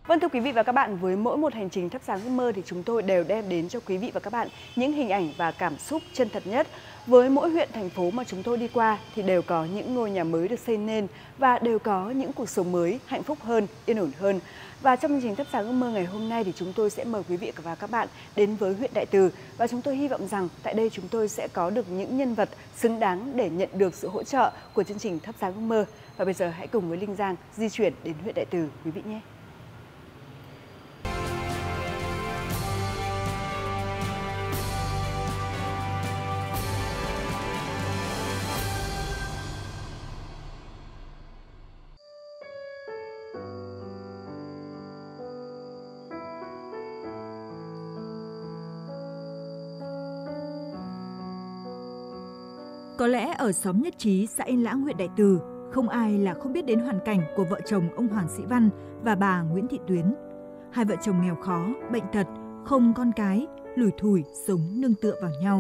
Vâng, thưa quý vị và các bạn, với mỗi một hành trình thắp sáng ước mơ thì chúng tôi đều đem đến cho quý vị và các bạn những hình ảnh và cảm xúc chân thật nhất. Với mỗi huyện, thành phố mà chúng tôi đi qua thì đều có những ngôi nhà mới được xây nên và đều có những cuộc sống mới hạnh phúc hơn, yên ổn hơn. Và trong chương trình thắp sáng ước mơ ngày hôm nay thì chúng tôi sẽ mời quý vị và các bạn đến với huyện Đại Từ, và chúng tôi hy vọng rằng tại đây chúng tôi sẽ có được những nhân vật xứng đáng để nhận được sự hỗ trợ của chương trình thắp sáng ước mơ. Và bây giờ hãy cùng với Linh Giang di chuyển đến huyện Đại Từ quý vị nhé. Có lẽ ở xóm Nhất Trí, xã Yên Lãng, huyện Đại Từ, không ai là không biết đến hoàn cảnh của vợ chồng ông Hoàng Sĩ Văn và bà Nguyễn Thị Tuyến. Hai vợ chồng nghèo khó, bệnh tật, không con cái, lủi thủi sống nương tựa vào nhau.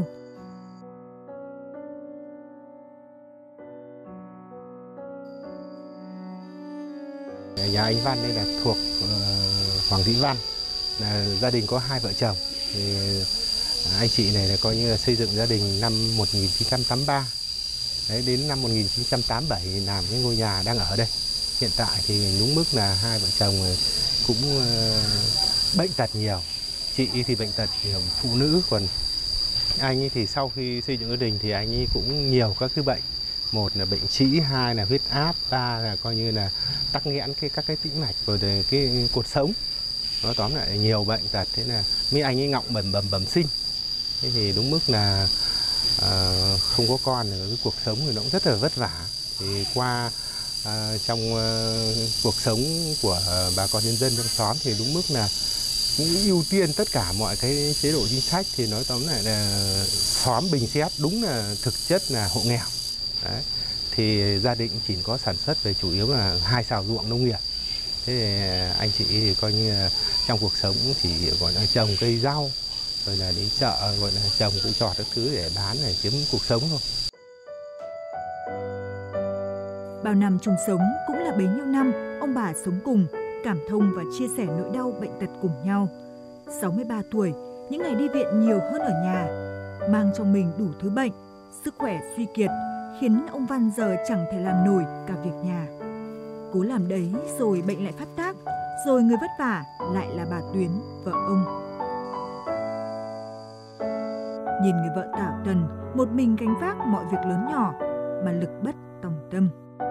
Nhà anh Văn đây là thuộc Hoàng Sĩ Văn, là gia đình có hai vợ chồng. Thì anh chị này là coi như là xây dựng gia đình năm 1983. Đấy, đến năm 1987 thì làm cái ngôi nhà đang ở đây. Hiện tại thì đúng mức là hai vợ chồng cũng bệnh tật nhiều. Chị thì bệnh tật nhiều, phụ nữ, còn anh ấy thì sau khi xây dựng gia đình thì anh ấy cũng nhiều các cái bệnh. Một là bệnh trĩ, hai là huyết áp, ba là coi như là tắc nghẽn các cái tĩnh mạch rồi cái cột sống. Nó tóm lại nhiều bệnh tật, thế là mấy anh ấy ngọng bẩm sinh. Thế thì đúng mức là không có con, cái cuộc sống thì nó cũng rất là vất vả. Thì qua trong cuộc sống của bà con nhân dân trong xóm thì đúng mức là cũng ưu tiên tất cả mọi cái chế độ chính sách. Thì nói tóm lại là xóm bình xét đúng là thực chất là hộ nghèo. Đấy. Thì gia đình chỉ có sản xuất về chủ yếu là 2 xào ruộng nông nghiệp. Thế thì anh chị thì coi như là trong cuộc sống chỉ gọi là trồng cây rau, rồi là đi chợ gọi là trồng cây trọt các thứ để bán để kiếm cuộc sống thôi. Bao năm chung sống cũng là bấy nhiêu năm ông bà sống cùng, cảm thông và chia sẻ nỗi đau bệnh tật cùng nhau. 63 tuổi, những ngày đi viện nhiều hơn ở nhà, mang trong mình đủ thứ bệnh, sức khỏe suy kiệt khiến ông Văn giờ chẳng thể làm nổi cả việc nhà. Cố làm đấy rồi bệnh lại phát tác, rồi người vất vả lại là bà Tuyến, vợ ông. Nhìn người vợ tảo tần, một mình gánh vác mọi việc lớn nhỏ mà lực bất tòng tâm.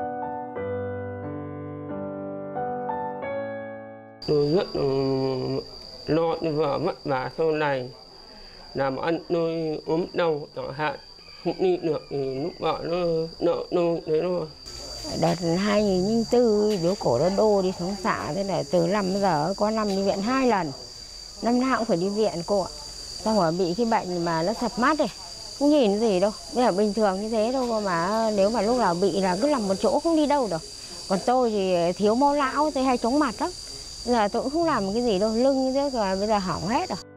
Tôi rất lo cho vợ vất vả sau này, làm ăn tôi ốm đau chẳng hạn, không đi được thì lúc vợ nó nợ tôi thế thôi. Đợt 2004 bố cổ nó đô đi xuống xã, thế là từ năm giờ có năm đi viện 2 lần, năm nào cũng phải đi viện cô ạ. Xong rồi bị cái bệnh mà nó sập mắt này, không nhìn gì đâu, đây là bình thường như thế thôi, mà nếu mà lúc nào bị là cứ nằm một chỗ không đi đâu được. Còn tôi thì thiếu máu lão, tôi hay chóng mặt lắm, giờ tôi cũng không làm cái gì đâu, lưng như thế rồi bây giờ hỏng hết rồi.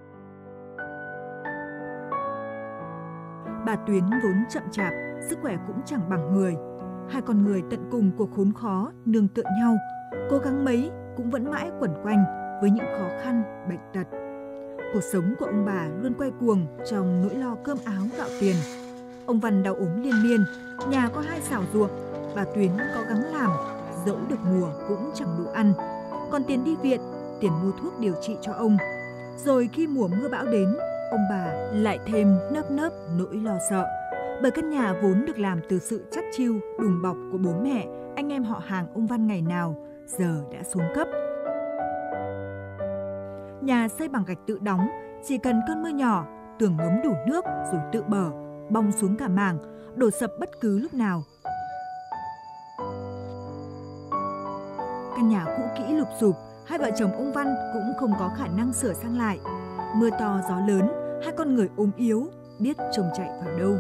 Bà Tuyến vốn chậm chạp, sức khỏe cũng chẳng bằng người. Hai con người tận cùng cuộc khốn khó, nương tựa nhau, cố gắng mấy cũng vẫn mãi quẩn quanh với những khó khăn, bệnh tật. Cuộc sống của ông bà luôn quay cuồng trong nỗi lo cơm áo gạo tiền. Ông Văn đau ốm liên miên, nhà có 2 xào ruộng, bà Tuyến có gắng làm, dẫu được mùa cũng chẳng đủ ăn. Còn tiền đi viện, tiền mua thuốc điều trị cho ông. Rồi khi mùa mưa bão đến, ông bà lại thêm nơm nớp nỗi lo sợ. Bởi căn nhà vốn được làm từ sự chắt chiu, đùm bọc của bố mẹ, anh em họ hàng ông Văn ngày nào, giờ đã xuống cấp. Nhà xây bằng gạch tự đóng, chỉ cần cơn mưa nhỏ, tường ngấm đủ nước rồi tự bở, bong xuống cả mảng, đổ sập bất cứ lúc nào. Căn nhà cũ kỹ lụp xụp, hai vợ chồng ông Văn cũng không có khả năng sửa sang lại. Mưa to gió lớn, hai con người ốm yếu, biết trông chạy vào đâu.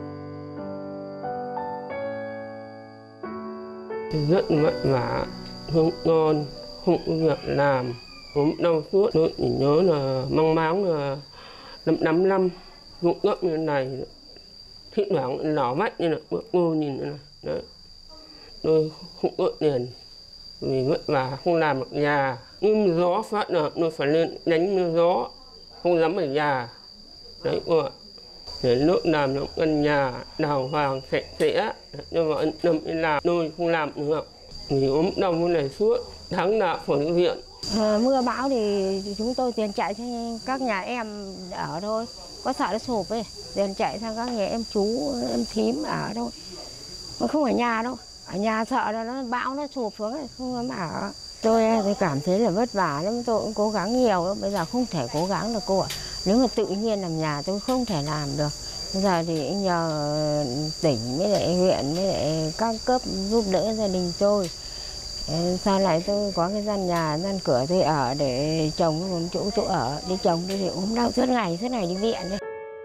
Rất vất vả, không ngon, không có việc làm, ốm đau suốt. Tôi chỉ nhớ là mang máng là 5 năm, ruộng gấp như thế này, thỉnh thoảng lỏ vách như là bữa ngô nhìn này. Đấy. Tôi không có tiền, vì vất vả không làm được nhà, nhưng gió phát là nó phải lên đánh mưa gió, không dám ở nhà. Đấy cô ạ. Để nước làm nó gần nhà, đào vàng sạch sẽ, nhưng mà năm đi làm tôi không làm được. Thì ốm đau như này suốt, tháng nào phải đi viện. Mưa bão thì chúng tôi tiền chạy sang các nhà em ở thôi, có sợ nó sụp ấy, tiền chạy sang các nhà em chú, em thím ở thôi, mà không ở nhà đâu. Ở nhà sợ là nó bão nó sụp xuống ấy, không dám ở. Tôi thì cảm thấy là vất vả lắm, tôi cũng cố gắng nhiều lắm, bây giờ không thể cố gắng được cô ạ. Nếu mà tự nhiên làm nhà tôi không thể làm được. Bây giờ thì nhờ tỉnh với lại huyện với lại các cấp giúp đỡ gia đình tôi. Sau này tôi có cái gian nhà, gian cửa tôi ở để chồng có chỗ ở, đi chồng tôi thì ốm đau suốt ngày đi viện đấy.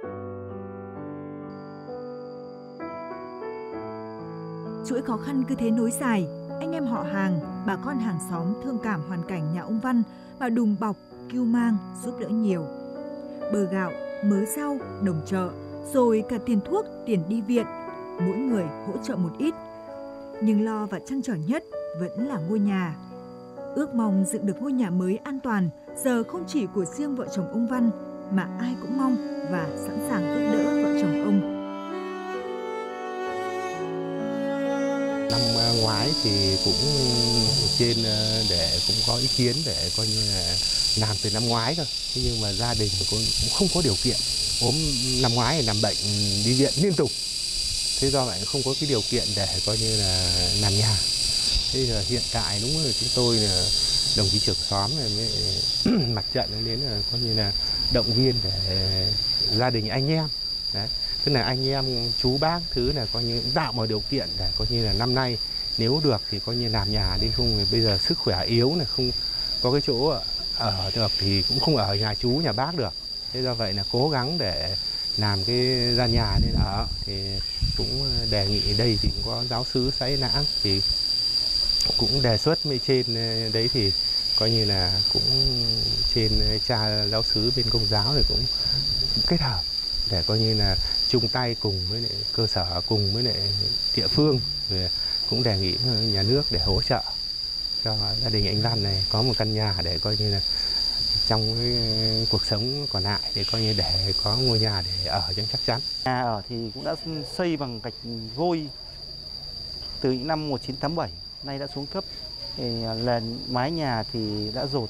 Chuỗi khó khăn cứ thế nối dài, anh em họ hàng, bà con hàng xóm thương cảm hoàn cảnh nhà ông Văn và đùm bọc, cưu mang giúp đỡ nhiều. Bờ gạo, mớ rau, đồng chợ, rồi cả tiền thuốc, tiền đi viện, mỗi người hỗ trợ một ít. Nhưng lo và trăn trở nhất vẫn là ngôi nhà. Ước mong dựng được ngôi nhà mới an toàn giờ không chỉ của riêng vợ chồng ông Văn mà ai cũng mong và sẵn sàng giúp đỡ vợ chồng ông. Năm ngoái thì cũng trên để cũng có ý kiến để coi như là làm từ năm ngoái thôi. Thế nhưng mà gia đình cũng không có điều kiện. Ốm năm ngoái thì nằm bệnh đi viện liên tục. Thế do vậy không có cái điều kiện để coi như là làm nhà. Thế là hiện tại đúng là chúng tôi là đồng chí trưởng xóm này với mặt trận đến là coi như là động viên để gia đình anh em. Đấy. Tức là anh em chú bác thứ là coi như tạo mọi điều kiện để coi như là năm nay nếu được thì coi như làm nhà đi, không thì bây giờ sức khỏe yếu này không có cái chỗ ở được thì cũng không ở nhà chú nhà bác được. Thế do vậy là cố gắng để làm cái gian nhà nên ở thì cũng đề nghị đây thì cũng có giáo sứ Xã Yên Lãng thì cũng đề xuất với trên đấy thì coi như là cũng trên cha giáo sứ bên Công giáo thì cũng kết hợp để coi như là chung tay cùng với lại cơ sở cùng với lại địa phương, rồi cũng đề nghị nhà nước để hỗ trợ cho gia đình anh Văn này có một căn nhà để coi như là trong cái cuộc sống còn lại để coi như để có ngôi nhà để ở cho chắc chắn. Nhà ở thì cũng đã xây bằng gạch vôi từ những năm 1987, nay đã xuống cấp. Thì nền mái nhà thì đã dột,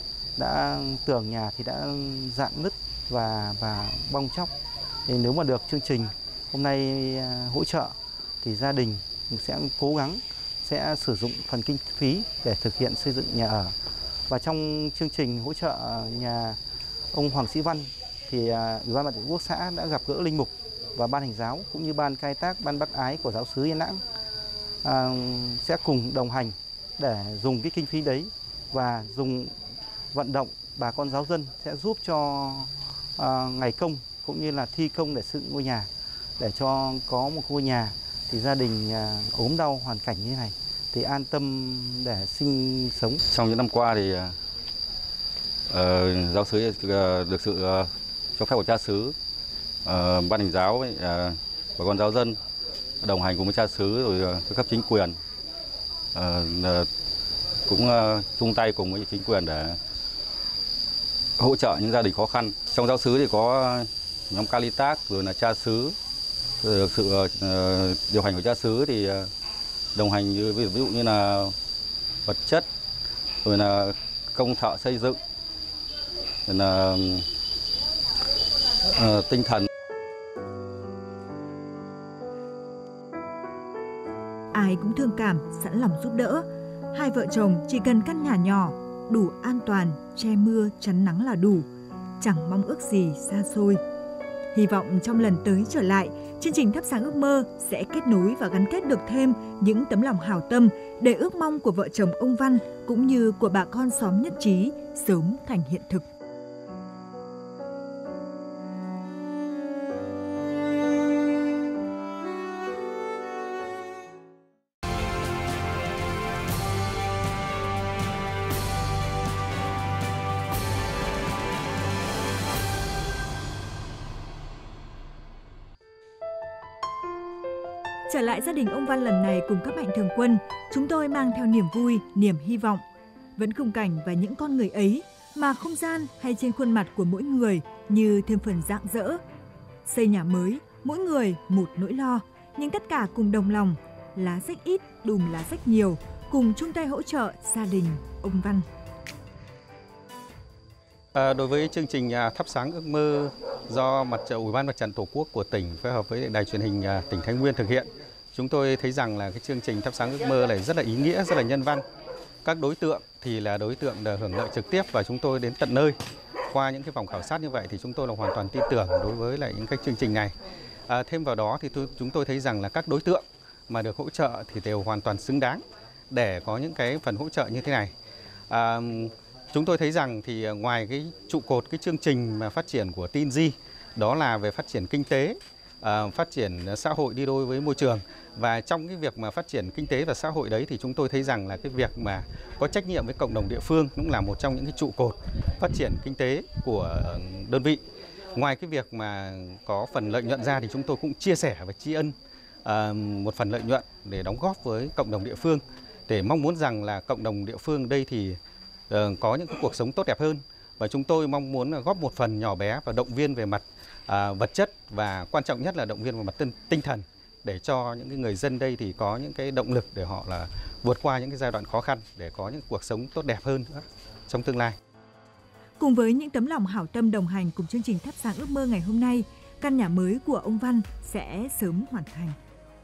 tường nhà thì đã rạn nứt và bong tróc. Thì nếu mà được chương trình hôm nay hỗ trợ thì gia đình sẽ cố gắng sẽ sử dụng phần kinh phí để thực hiện xây dựng nhà ở. Và trong chương trình hỗ trợ nhà ông Hoàng Sĩ Văn thì Ủy ban Mặt trận Tổ quốc xã đã gặp gỡ linh mục và ban hành giáo cũng như ban cai tác, ban bác ái của giáo xứ Yên Lãng sẽ cùng đồng hành để dùng cái kinh phí đấy và dùng vận động bà con giáo dân sẽ giúp cho ngày công cũng như là thi công để dựng ngôi nhà, để cho có một ngôi nhà thì gia đình ốm đau hoàn cảnh như thế này thì an tâm để sinh sống. Trong những năm qua thì giáo xứ được sự cho phép của cha xứ, ban hành giáo với bà con giáo dân đồng hành cùng với cha xứ rồi các cấp chính quyền cũng chung tay cùng với chính quyền để hỗ trợ những gia đình khó khăn. Trong giáo xứ thì có nhóm Caritas rồi là cha xứ, được sự điều hành của cha xứ thì đồng hành như ví dụ như là vật chất, rồi là công thợ xây dựng, rồi là tinh thần. Ai cũng thương cảm, sẵn lòng giúp đỡ. Hai vợ chồng chỉ cần căn nhà nhỏ, đủ an toàn, che mưa, chắn nắng là đủ. Chẳng mong ước gì xa xôi. Hy vọng trong lần tới trở lại, chương trình Thắp Sáng Ước Mơ sẽ kết nối và gắn kết được thêm những tấm lòng hảo tâm để ước mong của vợ chồng ông Văn cũng như của bà con xóm Nhất Trí sớm thành hiện thực. Trở lại gia đình ông Văn lần này cùng các mạnh thường quân, chúng tôi mang theo niềm vui, niềm hy vọng. Vẫn khung cảnh và những con người ấy mà không gian hay trên khuôn mặt của mỗi người như thêm phần rạng rỡ. Xây nhà mới, mỗi người một nỗi lo, nhưng tất cả cùng đồng lòng, lá rách ít, đùm lá rách nhiều, cùng chung tay hỗ trợ gia đình ông Văn. Đối với chương trình thắp sáng ước mơ do Ủy ban Mặt trận Tổ quốc của tỉnh phối hợp với đài truyền hình tỉnh Thái Nguyên thực hiện, chúng tôi thấy rằng là cái chương trình thắp sáng ước mơ này rất là ý nghĩa, rất là nhân văn. Các đối tượng thì là đối tượng hưởng lợi trực tiếp và chúng tôi đến tận nơi. Qua những cái vòng khảo sát như vậy thì chúng tôi là hoàn toàn tin tưởng đối với lại những cái chương trình này. Thêm vào đó thì chúng tôi thấy rằng là các đối tượng mà được hỗ trợ thì đều hoàn toàn xứng đáng để có những cái phần hỗ trợ như thế này. Chúng tôi thấy rằng thì ngoài cái trụ cột cái chương trình mà phát triển của TNG, đó là về phát triển kinh tế, phát triển xã hội đi đôi với môi trường, và trong cái việc mà phát triển kinh tế và xã hội đấy thì chúng tôi thấy rằng là cái việc mà có trách nhiệm với cộng đồng địa phương cũng là một trong những cái trụ cột phát triển kinh tế của đơn vị. Ngoài cái việc mà có phần lợi nhuận ra thì chúng tôi cũng chia sẻ và tri ân một phần lợi nhuận để đóng góp với cộng đồng địa phương, để mong muốn rằng là cộng đồng địa phương đây thì có những cuộc sống tốt đẹp hơn, và chúng tôi mong muốn góp một phần nhỏ bé và động viên về mặt vật chất, và quan trọng nhất là động viên về mặt tinh thần, để cho những cái người dân đây thì có những cái động lực để họ là vượt qua những cái giai đoạn khó khăn, để có những cuộc sống tốt đẹp hơn nữa trong tương lai. Cùng với những tấm lòng hảo tâm đồng hành cùng chương trình thắp sáng ước mơ ngày hôm nay, căn nhà mới của ông Văn sẽ sớm hoàn thành.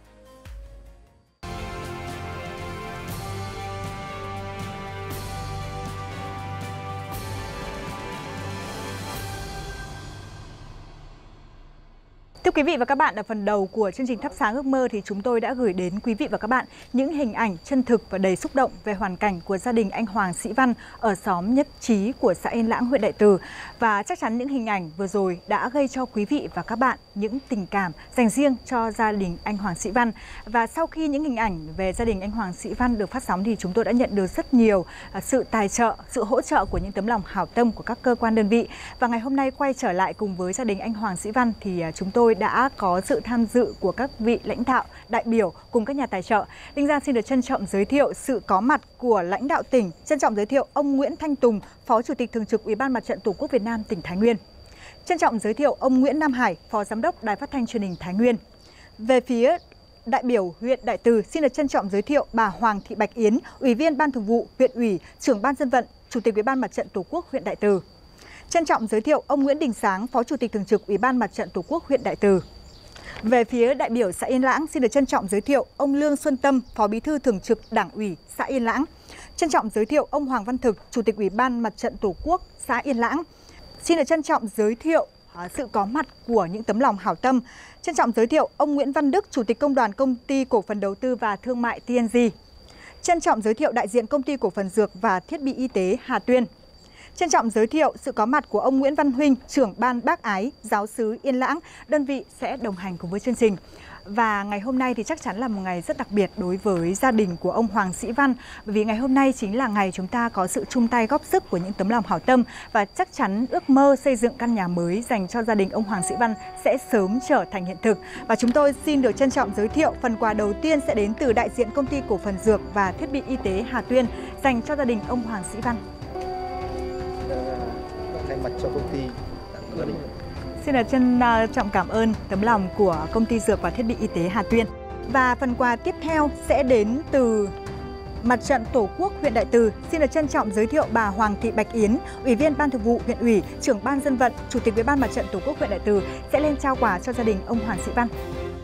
Thưa quý vị và các bạn, ở phần đầu của chương trình Thắp sáng ước mơ thì chúng tôi đã gửi đến quý vị và các bạn những hình ảnh chân thực và đầy xúc động về hoàn cảnh của gia đình anh Hoàng Sĩ Văn ở xóm Nhất Trí của xã Yên Lãng, huyện Đại Từ. Và chắc chắn những hình ảnh vừa rồi đã gây cho quý vị và các bạn những tình cảm dành riêng cho gia đình anh Hoàng Sĩ Văn. Và sau khi những hình ảnh về gia đình anh Hoàng Sĩ Văn được phát sóng thì chúng tôi đã nhận được rất nhiều sự tài trợ, sự hỗ trợ của những tấm lòng hảo tâm của các cơ quan đơn vị. Và ngày hôm nay quay trở lại cùng với gia đình anh Hoàng Sĩ Văn thì chúng tôi đã có sự tham dự của các vị lãnh đạo, đại biểu cùng các nhà tài trợ. Linh Giang xin được trân trọng giới thiệu sự có mặt của lãnh đạo tỉnh, trân trọng giới thiệu ông Nguyễn Thanh Tùng, Phó Chủ tịch Thường trực Ủy ban Mặt trận Tổ quốc Việt Nam tỉnh Thái Nguyên. Trân trọng giới thiệu ông Nguyễn Nam Hải, Phó Giám đốc Đài Phát thanh Truyền hình Thái Nguyên. Về phía đại biểu huyện Đại Từ, xin được trân trọng giới thiệu bà Hoàng Thị Bạch Yến, Ủy viên Ban Thường vụ huyện ủy, Trưởng Ban Dân vận, Chủ tịch Ủy ban Mặt trận Tổ quốc huyện Đại Từ. Trân trọng giới thiệu ông Nguyễn Đình Sáng, Phó Chủ tịch Thường trực Ủy ban Mặt trận Tổ quốc huyện Đại Từ. Về phía đại biểu xã Yên Lãng, xin được trân trọng giới thiệu ông Lương Xuân Tâm, Phó Bí thư Thường trực Đảng ủy xã Yên Lãng. Trân trọng giới thiệu ông Hoàng Văn Thực, Chủ tịch Ủy ban Mặt trận Tổ quốc xã Yên Lãng. Xin được trân trọng giới thiệu sự có mặt của những tấm lòng hảo tâm. Trân trọng giới thiệu ông Nguyễn Văn Đức, Chủ tịch Công đoàn Công ty Cổ phần Đầu tư và Thương mại TNG. Trân trọng giới thiệu đại diện Công ty Cổ phần Dược và Thiết bị Y tế Hà Tuyên. Trân trọng giới thiệu sự có mặt của ông Nguyễn Văn Huynh, trưởng ban Bác Ái, giáo xứ Yên Lãng, đơn vị sẽ đồng hành cùng với chương trình. Và ngày hôm nay thì chắc chắn là một ngày rất đặc biệt đối với gia đình của ông Hoàng Sĩ Văn, bởi vì ngày hôm nay chính là ngày chúng ta có sự chung tay góp sức của những tấm lòng hảo tâm, và chắc chắn ước mơ xây dựng căn nhà mới dành cho gia đình ông Hoàng Sĩ Văn sẽ sớm trở thành hiện thực. Và chúng tôi xin được trân trọng giới thiệu phần quà đầu tiên sẽ đến từ đại diện Công ty Cổ phần Dược và Thiết bị Y tế Hà Tuyên dành cho gia đình ông Hoàng Sĩ Văn. Thay mặt cho công ty gia đình. Xin được trân trọng cảm ơn tấm lòng của Công ty Dược và Thiết bị Y tế Hà Tuyên. Và phần quà tiếp theo sẽ đến từ Mặt trận Tổ quốc huyện Đại Từ. Xin được trân trọng giới thiệu bà Hoàng Thị Bạch Yến, Ủy viên Ban Thường vụ huyện ủy, Trưởng Ban Dân vận, Chủ tịch Ủy ban Mặt trận Tổ quốc huyện Đại Từ sẽ lên trao quà cho gia đình ông Hoàng Sĩ Văn.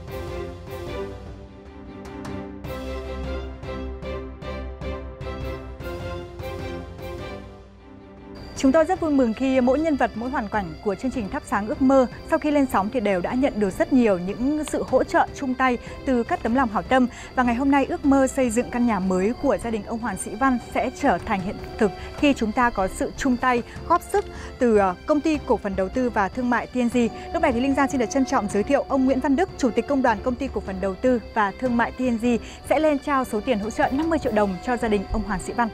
Chúng tôi rất vui mừng khi mỗi nhân vật, mỗi hoàn cảnh của chương trình Thắp sáng ước mơ sau khi lên sóng thì đều đã nhận được rất nhiều những sự hỗ trợ chung tay từ các tấm lòng hảo tâm. Và ngày hôm nay ước mơ xây dựng căn nhà mới của gia đình ông Hoàng Sĩ Văn sẽ trở thành hiện thực khi chúng ta có sự chung tay góp sức từ Công ty Cổ phần Đầu tư và Thương mại TNG. Lúc này thì Linh Giang xin được trân trọng giới thiệu ông Nguyễn Văn Đức, Chủ tịch Công đoàn Công ty Cổ phần Đầu tư và Thương mại TNG sẽ lên trao số tiền hỗ trợ 50 triệu đồng cho gia đình ông Hoàng Sĩ Văn.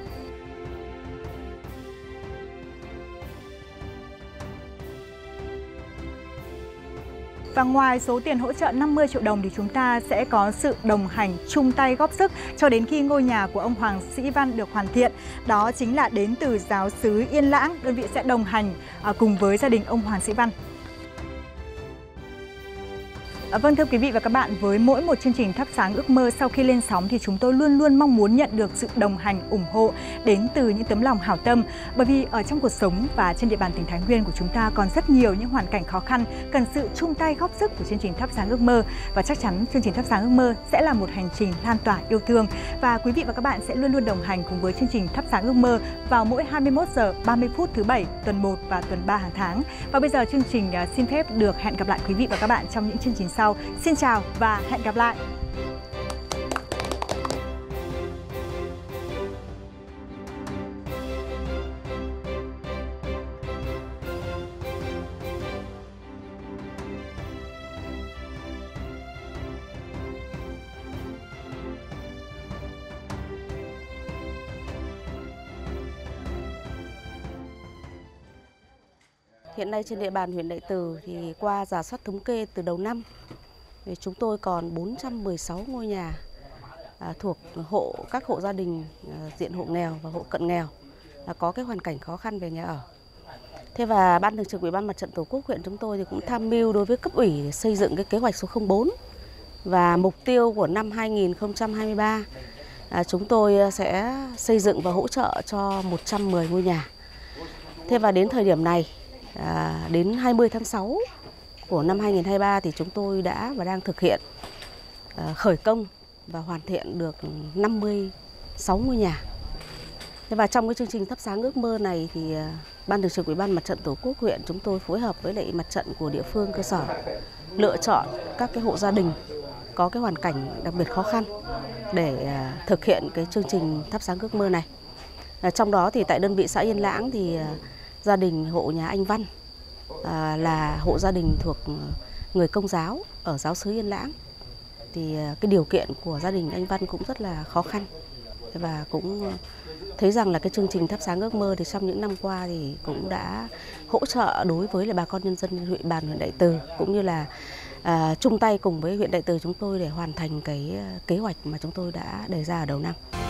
Và ngoài số tiền hỗ trợ 50 triệu đồng thì chúng ta sẽ có sự đồng hành chung tay góp sức cho đến khi ngôi nhà của ông Hoàng Sĩ Văn được hoàn thiện. Đó chính là đến từ giáo xứ Yên Lãng, đơn vị sẽ đồng hành cùng với gia đình ông Hoàng Sĩ Văn. Vâng, thưa quý vị và các bạn, với mỗi một chương trình Thắp Sáng Ước Mơ sau khi lên sóng thì chúng tôi luôn luôn mong muốn nhận được sự đồng hành, ủng hộ đến từ những tấm lòng hảo tâm. Bởi vì ở trong cuộc sống và trên địa bàn tỉnh Thái Nguyên của chúng ta còn rất nhiều những hoàn cảnh khó khăn cần sự chung tay góp sức của chương trình Thắp Sáng Ước Mơ. Và chắc chắn chương trình Thắp Sáng Ước Mơ sẽ là một hành trình lan tỏa yêu thương. Và quý vị và các bạn sẽ luôn luôn đồng hành cùng với chương trình Thắp Sáng Ước Mơ vào mỗi 21 giờ 30 phút thứ 7 tuần 1 và tuần 3 hàng tháng. Và bây giờ chương trình xin phép được hẹn gặp lại quý vị và các bạn trong những chương trình sau. Xin chào và hẹn gặp lại! Hiện nay trên địa bàn huyện Đại Từ thì qua rà soát thống kê từ đầu năm, chúng tôi còn 416 ngôi nhà thuộc các hộ gia đình diện hộ nghèo và hộ cận nghèo là có cái hoàn cảnh khó khăn về nhà ở. Thế và Ban Thường trực Ủy ban Mặt trận Tổ quốc huyện chúng tôi thì cũng tham mưu đối với cấp ủy để xây dựng cái kế hoạch số 04 và mục tiêu của năm 2023 chúng tôi sẽ xây dựng và hỗ trợ cho 110 ngôi nhà. Thế và đến thời điểm này, đến 20 tháng 6 của năm 2023 thì chúng tôi đã và đang thực hiện khởi công và hoàn thiện được 56 ngôi nhà. Thế và trong cái chương trình Thắp Sáng Ước Mơ này thì Ban Thường trực Ủy ban Mặt trận Tổ quốc huyện chúng tôi phối hợp với lại mặt trận của địa phương cơ sở lựa chọn các cái hộ gia đình có cái hoàn cảnh đặc biệt khó khăn để thực hiện cái chương trình Thắp Sáng Ước Mơ này. Trong đó thì tại đơn vị xã Yên Lãng thì gia đình hộ nhà anh Văn là hộ gia đình thuộc người Công giáo ở giáo xứ Yên Lãng. Thì cái điều kiện của gia đình anh Văn cũng rất là khó khăn. Và cũng thấy rằng là cái chương trình Thắp Sáng Ước Mơ thì trong những năm qua thì cũng đã hỗ trợ đối với là bà con nhân dân huyện bàn huyện Đại Từ, cũng như là chung tay cùng với huyện Đại Từ chúng tôi để hoàn thành cái kế hoạch mà chúng tôi đã đề ra ở đầu năm.